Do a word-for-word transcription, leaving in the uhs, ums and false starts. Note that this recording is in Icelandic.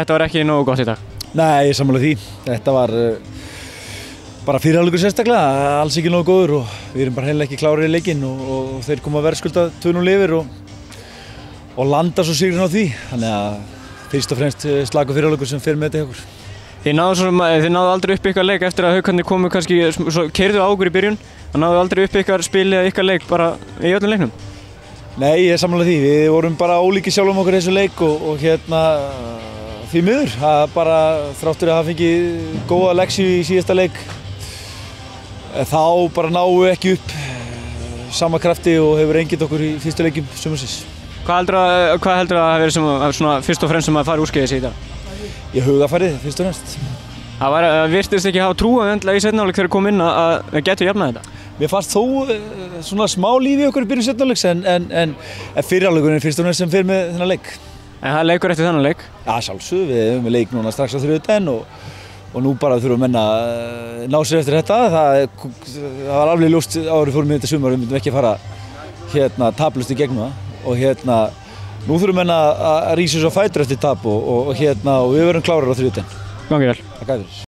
þetta var ekki nógu gott í dag. Nei, ég sammála því. Þetta var uh, bara fyrri hálfleikur sérstaklega, alls ekki nógu góður og við erum bara heila ekki klárir í leikinn og, og þeir koma að verðskulda tvö núll yfir og, og landa svo sigurinn á því. Þannig að fyrst og fremst slagur fyrri hálfleikur sem fer með þetta hjá okkur. Þið náðu, svona, þið náðu aldrei upp ykkar leik eftir að Haukarnir komu kannski, svo keyrðu á okkur í byrjun, það náðu aldrei upp ykkar spil eða ykkar leik bara í öllum leiknum? Nei, ég er sammála því. Við vorum bara ólíkir sjálfum okkur í þessu leik og, og hérna því miður. Það bara þráttur að hafa fengið góða leksíu í síðasta leik. Þá bara náum við ekki upp sama krafti og hefur eingitt okkur í fyrstu leikjum sumarsins. Hvað heldur að, hvað heldur að hafa verið sem, svona, fyrst og fremst sem að fara úrskeiðis í dag? Ég hugarfarið, fyrst og fremst. Það var, virtist ekki hafa trú endla í seinni hálfleik þegar kom inn að við getum jafnað þetta? Mér fannst þó svona smá líf í okkur í byrjun seinni hálfleiks en, en, en, en fyrri hálfleikurinn er fyrst og fremst sem fer með þennan leik. En það er leikur eftir þennan leik? Já, sjálfsögðu, við hefum við leik núna strax á þriðjudaginn og, og nú bara þurfum menn að ná sér eftir þetta. Það, það var alveg ljóst árið fórum við þetta sumar, við myndum ekki að fara hérna, taplaust í gegnum það og hérna nú þurfum menn að rísa svo fætur eftir tap og, og, og hérna og við verðum klárar á þriðjudaginn. Gangi vel. Takk fyrir.